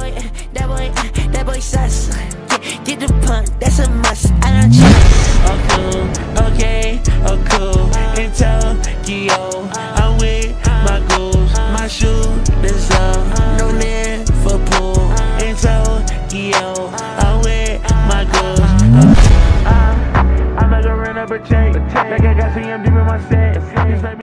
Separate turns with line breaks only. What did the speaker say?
that boy sus. Get the pump, that's a must. I don't trust. Oh cool, okay, oh cool. In Tokyo, I'm with my goals, my shooters up. No need for pool. In Tokyo, I'm with my goals. I make her run up a check. Like I got CMD in my set.